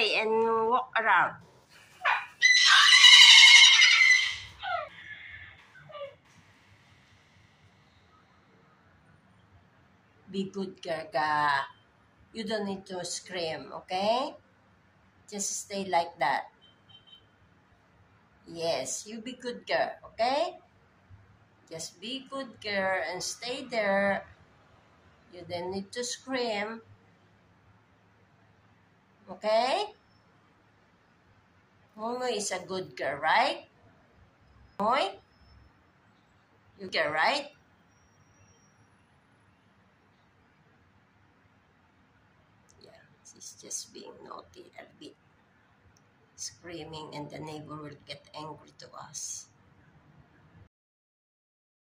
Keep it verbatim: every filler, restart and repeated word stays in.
play and walk around. Be good girl ka. You don't need to scream, okay? Just stay like that. Yes, you be good girl, okay? Just be good girl and stay there. You don't need to scream. Okay? Moimoi is a good girl, right? Moimoi? You get right? Yeah, she's just being naughty a bit. Screaming and the neighbor will get angry to us.